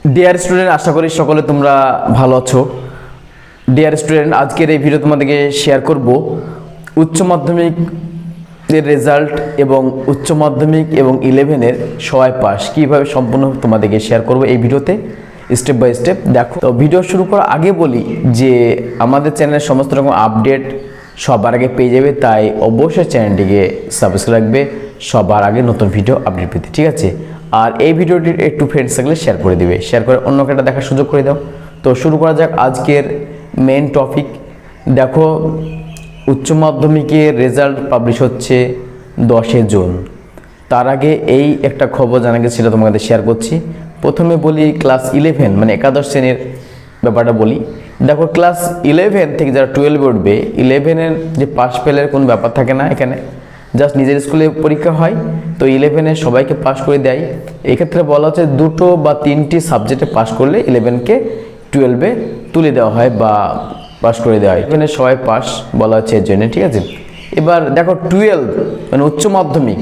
Dear student, আশা করি সকলে তোমরা ভালো আছো। ডিয়ার স্টুডেন্ট, আজকের এই ভিডিও তোমাদেরকে শেয়ার করব উচ্চ মাধ্যমিক এর রেজাল্ট এবং উচ্চ মাধ্যমিক এবং 11-এর সবাই পাস কীভাবে সম্পূর্ণ তোমাদেরকে শেয়ার করব এই ভিডিওতে স্টেপ বাই স্টেপ। দেখো, তো ভিডিও শুরু করার আগে বলি যে আমাদের চ্যানেলের সমস্ত রকম আপডেট সবার আগে পেয়ে যাবে, তাই অবশ্যই চ্যানেলটিকে সাবস্ক্রাইব রাখবে সবার আগে নতুন ভিডিও আপডেট পেতে, ঠিক আছে? আর এই ভিডিওটি একটু ফ্রেন্ডস থাকলে শেয়ার করে দিবে, শেয়ার করে অন্যকে এটা দেখার সুযোগ করে দাও। তো শুরু করা যাক আজকের মেন টপিক। দেখো, উচ্চ মাধ্যমিকের রেজাল্ট পাবলিশ হচ্ছে 10 জুন। তার আগে এই একটা খবর জানা গেছে, সেটা তোমাদের শেয়ার করছি। প্রথমে বলি ক্লাস 11 মানে একাদশ শ্রেণীর ব্যাপারটা বলি। দেখো, ক্লাস 11 থেকে যারা 12 উঠবে, 11-এর যে পাস ফেলের কোনো ব্যাপার থাকে না, এখানে জাস্ট নিজের স্কুলে পরীক্ষা হয়, তো 11-এ সবাইকে পাস করে দেয়। এক্ষেত্রে বলা হচ্ছে 2 বা 3টি সাবজেক্টে পাস করলে 11কে 12-এ তুলে দেওয়া হয় বা পাস করে দেওয়া হয়। 11-এ সবাই পাস বলা হচ্ছে এর জন্য, ঠিক আছে? এবার দেখো 12 মানে উচ্চ মাধ্যমিক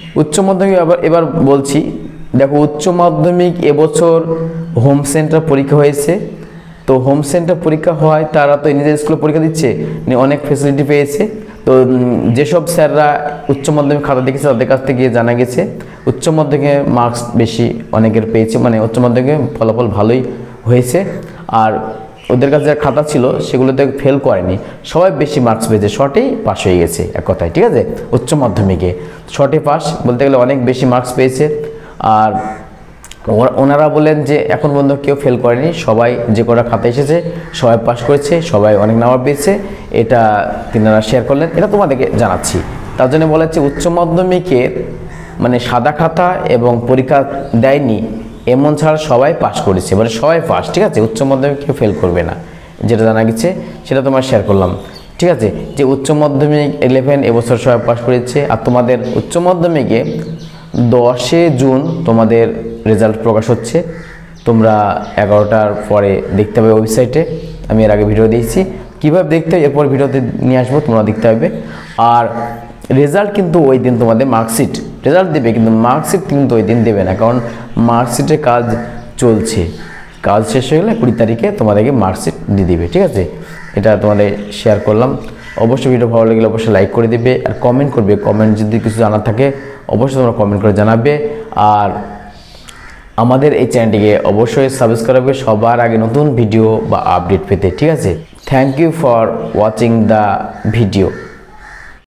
এবার বলছি। দেখো, উচ্চ মাধ্যমিক এবছর হোম সেন্টার পরীক্ষা হয়েছে। তো হোম সেন্টার পরীক্ষা হয়, তারা তো নিজের স্কুলে পরীক্ষা দিচ্ছে, অনেক ফেসিলিটি পেয়েছে। তো যেসব স্যাররা উচ্চ মাধ্যমিক খাতা দেখেছে তাদের কাছ থেকে জানা গেছে উচ্চ মাধ্যমিকে মার্কস বেশি অনেকের পেয়েছে, মানে উচ্চ মাধ্যমিকে ফলাফল ভালোই হয়েছে। আর ওদের কাছে যা খাতা ছিল সেগুলোতে ফেল করেনি, সবাই বেশি মার্কস পেয়েছে, শর্টেই পাস হয়ে গেছে এক কথায়, ঠিক আছে? উচ্চ মাধ্যমিকে শর্টে পাস বলতে গেলে অনেক বেশি মার্কস পেয়েছে। আর ওনারা বলেন যে এখন পর্যন্ত কেউ ফেল করেনি, সবাই যে কটা খাতা এসেছে সবাই পাস করেছে, সবাই অনেক নাম্বার পেয়েছে। এটা তিনারা শেয়ার করলেন, এটা তোমাদেরকে জানাচ্ছি। তার জন্য বলা হচ্ছে উচ্চ মাধ্যমিকের মানে সাদা খাতা এবং পরীক্ষা দেয়নি এমন ছাড়া সবাই পাস করেছে, মানে সবাই পাস, ঠিক আছে? উচ্চ মাধ্যমিক কেউ ফেল করবে না, যেটা জানা গেছে সেটা তোমার শেয়ার করলাম, ঠিক আছে? যে উচ্চ মাধ্যমিক 11 এবছর সবাই পাস করেছে। আর তোমাদের উচ্চ মাধ্যমিকে 10 জুন তোমাদের রেজাল্ট প্রকাশ হচ্ছে। তোমরা 11টার পরে দেখতে হবে ওয়েবসাইটে, আমি এর আগে ভিডিও দিয়েছি কীভাবে দেখতে হবে, এরপর ভিডিওতে নিয়ে আসবো, তোমরা দেখতে হবে। আর রেজাল্ট কিন্তু ওই দিন তোমাদের মার্কশিট রেজাল্ট দেবে, কিন্তু মার্কশিট কিন্তু ওই দিন দেবে না, কারণ মার্কশিটের কাজ চলছে, কাজ শেষ হয়ে গেলে 20 তারিখে তোমাদেরকে মার্কশিট দিয়ে দিবে, ঠিক আছে? এটা তোমাদের শেয়ার করলাম। অবশ্যই ভিডিও ভালো লাগলে অবশ্যই লাইক করে দিবে আর কমেন্ট করবে। কমেন্ট যদি কিছু জানার থাকে অবশ্যই তোমরা কমেন্ট করে জানাবে। আর আমাদের এই চ্যানেলটিকে অবশ্যই সাবস্ক্রাইব করবে সবার আগে নতুন ভিডিও বা আপডেট পেতে, ঠিক আছে? Thank you for watching the video.